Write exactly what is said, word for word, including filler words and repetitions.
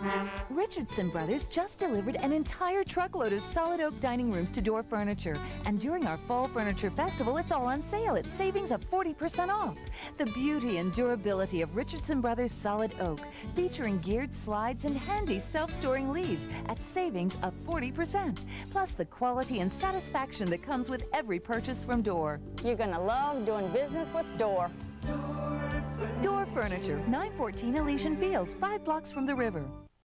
Richardson Brothers just delivered an entire truckload of solid oak dining rooms to Doerr Furniture. And during our Fall Furniture Festival, it's all on sale at savings of forty percent off. The beauty and durability of Richardson Brothers solid oak, featuring geared slides and handy self-storing leaves at savings of forty percent. Plus the quality and satisfaction that comes with every purchase from Doerr. You're going to love doing business with Doerr. Doerr Furniture, nine fourteen Elysian Fields, five blocks from the river.